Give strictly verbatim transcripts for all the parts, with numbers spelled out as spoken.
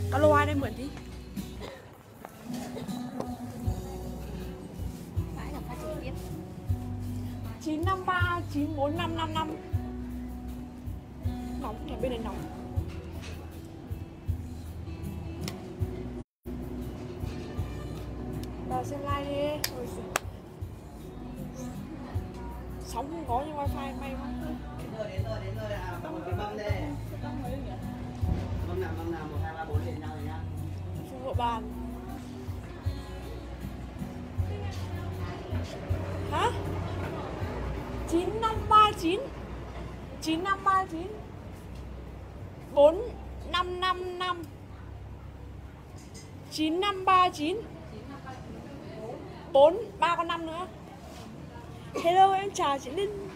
Alo ai đây mượn tí. Mãi là phát trực tiếp. chín năm ba chín bốn năm năm năm. Nóng nhỉ, bên này nóng. Vào xem like đi. Ôi giời. Sóng không có nhưng wifi may quá. Đến rồi, đến rồi, đến rồi à, một cái mâm đây. Mâm nào, mâm nào, một, hai, ba, bốn liền nhau rồi nhá. Phục vụ bàn. Hả? chín năm ba chín chín năm ba chín bốn năm năm năm chín năm ba chín bốn ba con năm nữa. Hello em chào chị Linh.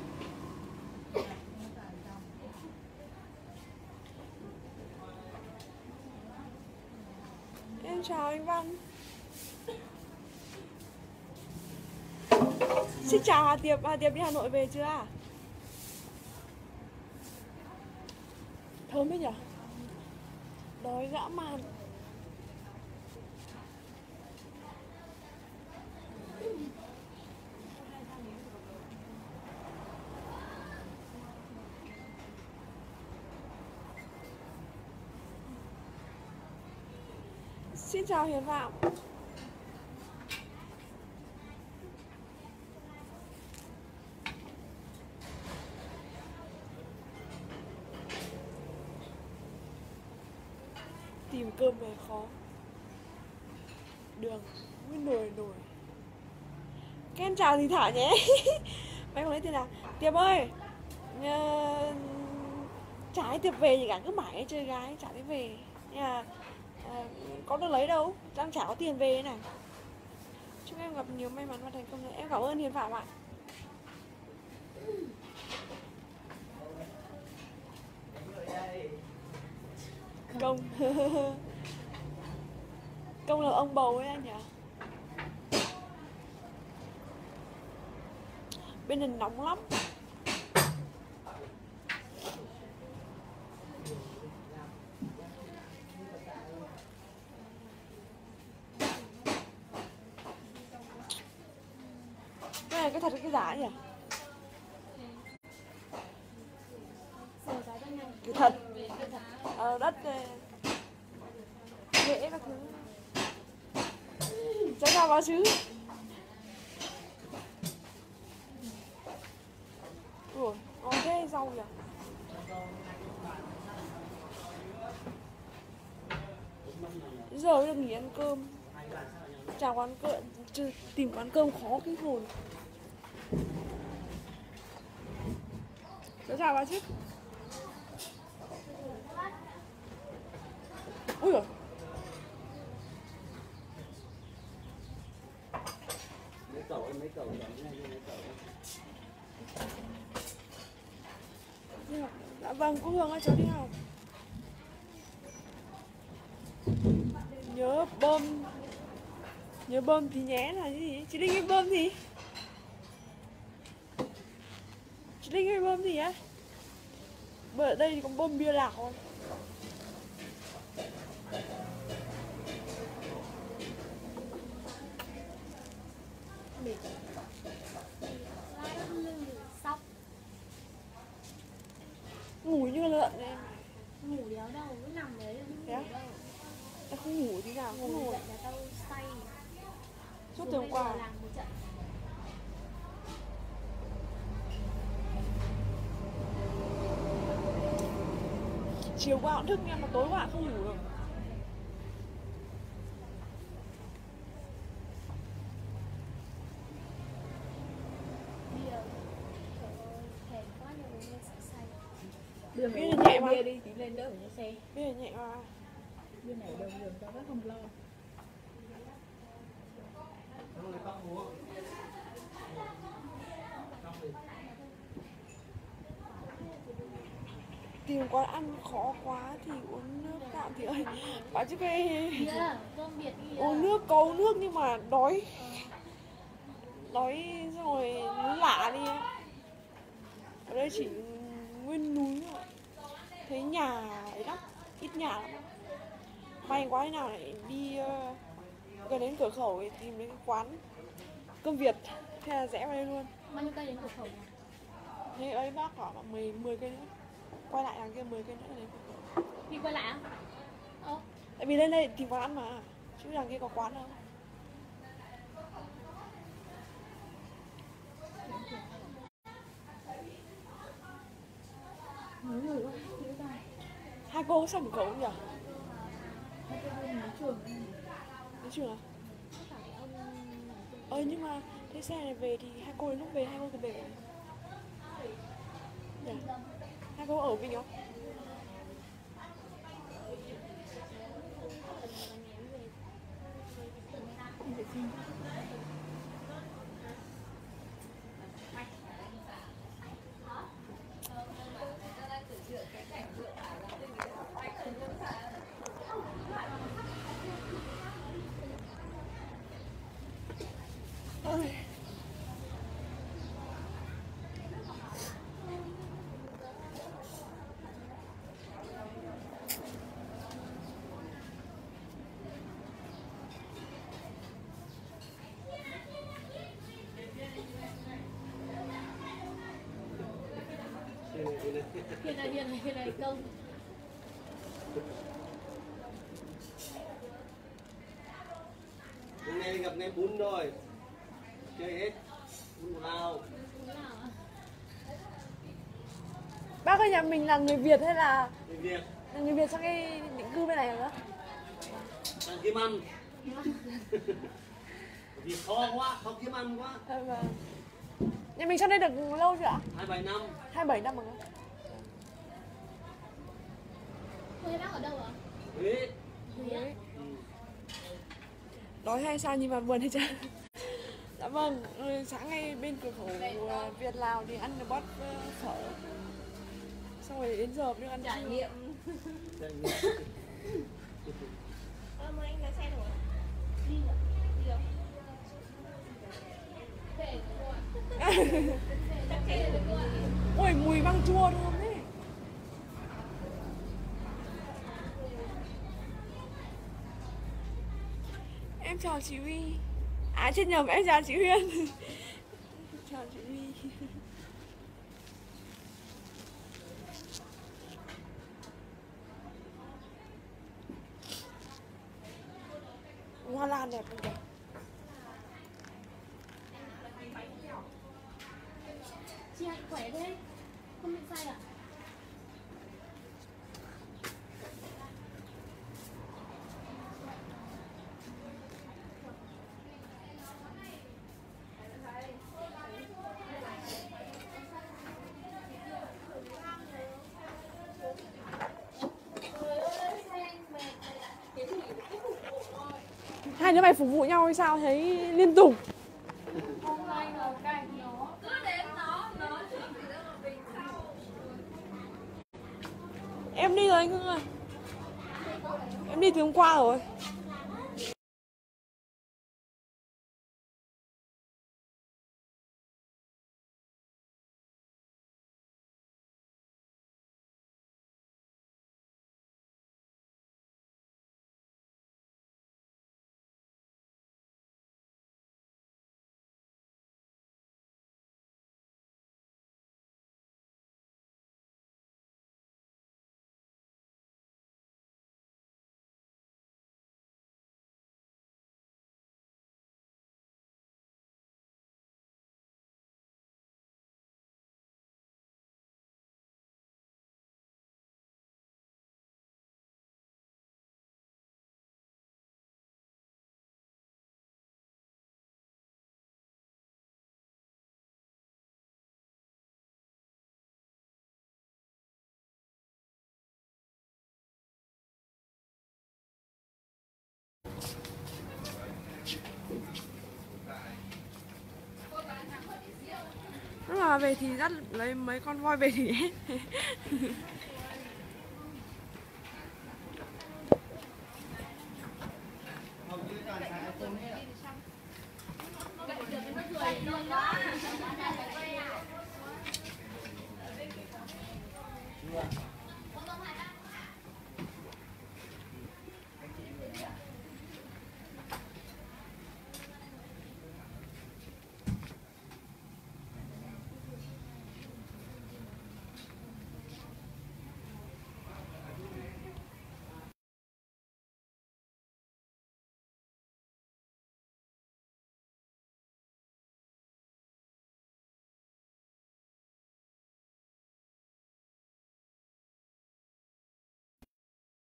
Em chào anh Văn. Xin chào Hà Tiệp. Hà Tiệp đi Hà Nội về chưa à? Thơm đấy nhở? Đói dã man. Xin chào Hiền Phạm. Tìm cơm về khó. Đường nguyên nồi nồi. Ken chào thì thả nhé. Mày không lấy tiền nào. Tiệp ơi, nhờ... chả Tiệp về gì cả, cứ mãi chơi gái chả thấy về. Nhà à, có được lấy đâu, đang chả có tiền về này. Chúc em gặp nhiều may mắn và thành công nữa. Em cảm ơn Hiền Phạm ạ. Công. Công là ông bầu ấy anh nhỉ. Bên này nóng lắm. Cái này cái thật cái giả nhỉ? Cái thật. Ờ, đất dễ các thứ. Cháu sao báo chứ? Ủa, ngon thế rau nhỉ? Giờ được nghỉ ăn cơm. Chả quán cơm, tìm quán cơm khó kinh hồn. Cháu chào báo chứ? Ui giời. Mấy cậu mấy cậu mấy cậu. Đi học. Dạ vâng, cô Hương ơi cháu đi học. Nhớ bơm. Nhớ bơm tí nhé là cái gì? Chị Linh ơi bơm gì? Chị Linh ơi bơm gì á? Bởi ở đây thì có bơm bia lạc không? Ngủ như lợn em. Ngủ đéo đâu, cứ nằm đấy không ngủ đâu. Em không ngủ tí nào, không ngủ. Dậy là tao say. Suốt từ hôm qua làm một trận. Chiều qua cũng thức nhưng mà tối qua không ngủ được. Đưa Biết là nhẹ mà. bia đi, chị lên đỡ ở xe. Biết là nhẹ mà. Bên này đường đường cho rất không lo. Tìm quán ăn khó quá thì uống nước tạm thì ơi. Bảo chứ cái Yeah, cơm Việt đi. uống nước có uống nước nhưng mà đói. Đói xong rồi nó lạ đi. Ở đây chỉ nguyên núi thôi. Thấy nhà ấy lắm, ít nhà lắm. may quá thế nào lại đi uh, gần đến cửa khẩu để tìm đến cái quán cơm Việt, hay là rẽ vào đây luôn. Bao nhiêu cây đến cửa khẩu nhỉ? Thế ấy bác khoảng mười mười cây nữa, quay lại đằng kia mười cây nữa là đến cửa khẩu. Đi quay lại á? Ơ, Tại vì lên đây tìm quán ăn mà, chứ đằng kia có quán đâu. Mấy người quá, chữ ta. Hai cô có sang cửa khẩu không nhỉ? Hai cô bên đến trường. Đến trường à? phải ông Ờ nhưng mà thế xe này về thì hai cô đến lúc về hai cô cứ về rồi. Nhỉ? Hai cô ở Vinh không? Ôi. Hiền này, hiền này, hiền này công. Hôm nay gặp ngay bún rồi. Chơi hết. Bún lao. Đúng nào ạ? Bác ơi, nhà mình là người Việt hay là Người Việt. là người Việt sang cái định cư bên này hả? Sang kiếm ăn. Việc khó quá, khó kiếm ăn quá. Ờ, vâng. Nhà mình sang đây được lâu chưa ạ? hai bảy năm. hai mươi bảy năm rồi. Quê bác ở đâu ạ? Huế. Huế á? Ừ. Đói hay sao nhưng mà buồn hay chưa? Dạ vâng, ừ, sáng nay bên cửa khẩu uh, Việt Lào thì ăn được bát uh, phở. Xong rồi đến giờ mới ăn trải nghiệm. Trải nghiệm. Ờ, mời anh lái xe rồi. Đi rồi. Đi rồi. Về cô ạ. Chắc chắn được cô ạ. Ôi, mùi măng chua thơm đấy. Em chào chị Huy. À chết nhầm, em chào chị Huyên. Chào chị Huy. Hoa lan đẹp không kìa. Chị hạnh khỏe thế. Không bị say ạ? Hai đứa mày phục vụ nhau hay sao thấy liên tục. Hôm nay ngồi cạnh nó. Cứ đến nó, nó chỉ ra một mình sau. Em đi rồi anh Hưng ơi. Em đi từ hôm qua rồi. Lúc nào về thì dắt lấy mấy con voi về thì hết.